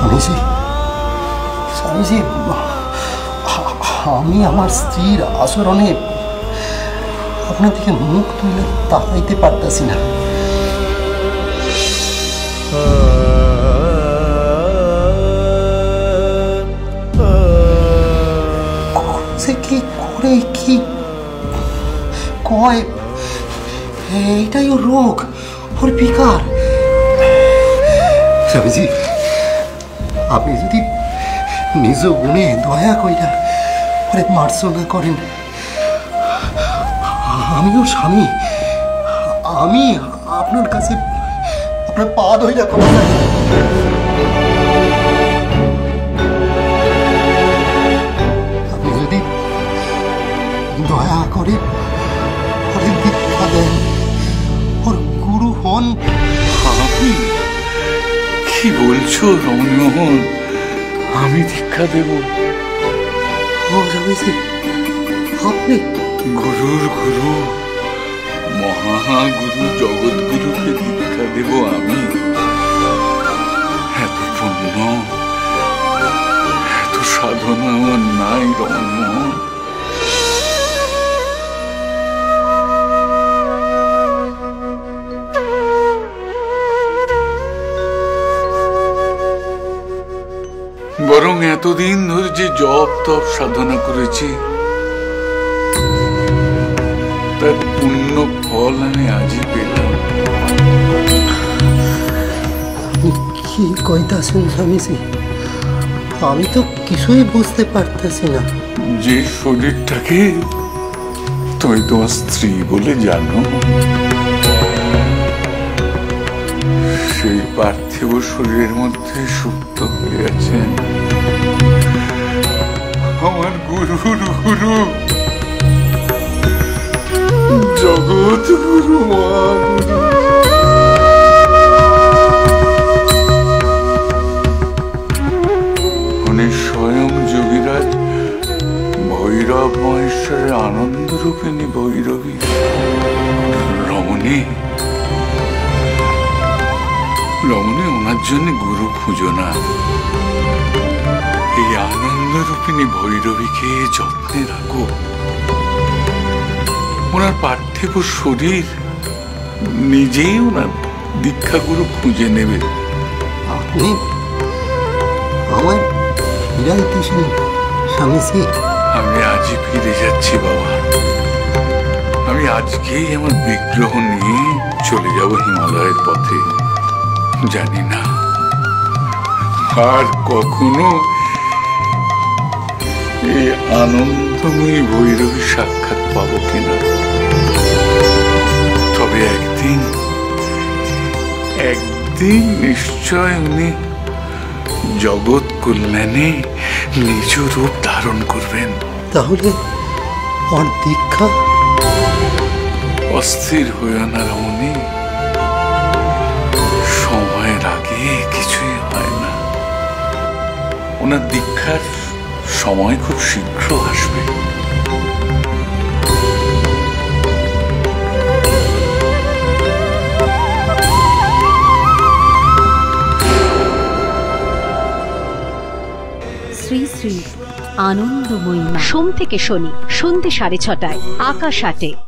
স্বামীজি স্বামীজি, আমি আমার স্ত্রীর আচরণে আপনার দিকে মুখ তুলে তাকাইতে পারতেছি না। কি করে কি কয়, এইটাই ওর রোগ, ওর বিকার। স্বামীজি, আপনি যদি নিজ গুণে দয়া কইরা ওরে মার্জনা করেন, আমিও স্বামী, আমি আপনার কাছে আপনার পা ধইরা কথা চাই। আপনি যদি দয়া করে ওরে দীক্ষা দেন, ওর গুরু হন। আমি কি বলছো রমণমোহন? আমি দীক্ষা দেব? ও স্বামীজি, আপনি গুরুর গুরু, মহাগুরু জগৎগুরুকে দীক্ষা দেব আমি? এত পুণ্য, এত সাধনা আমার নাই রমণমোহন। বরং এতদিন ধরে যে জপ তপ সাধনা করেছি তার পূর্ণ ফল আমি আজই পেলাম। আপনি কি কইতাছেন স্বামীজি? আমি তো কিছুই বুঝতে পারতেছি না। যে শরীরটাকে তুমি তোমার স্ত্রী বলে জানো, সেই পার্থিব শরীরের মধ্যে সুপ্ত হয়ে আছেন আমার গুরুর গুরু, জগৎ গুরু, মহাগুরু। উনি স্বয়ং যোগীরাজ ভৈরব মহেশ্বরের আনন্দ রূপিণী ভৈরবী রমণী। রমণী, ওনার জন্য গুরু খুঁজো না, এই আনন্দ রূপিণী ভৈরবীকে যত্নে রাখো। ওনার পার্থিব শরীর নিজেই ওনার দীক্ষা গুরু খুঁজে নেবে। আপনি আমার ফিরাইতেছেন স্বামীজি? আমি আজই ফিরে যাচ্ছি বাবা। আমি আজকেই আমার বিগ্রহ নিয়ে চলে যাব হিমালয়ের পথে। জানি না আর কখনো এই আনন্দময়ী ভৈরবী সাক্ষাৎ পাবো কিনা। তবে একদিন নিশ্চয় উনি জগৎ কল্যাণে নিজ রূপ ধারণ করবেন। তাহলে ওর দীক্ষা? অস্থির হইও না রমণী, সময়ের আগে কিছুই হয় না। ওনার দীক্ষার সময় খুব শীঘ্র আসবে। শ্রী শ্রী আনন্দময়ী, সোম থেকে শনি সন্ধ্যে 6:30, আকাশ 8-এ।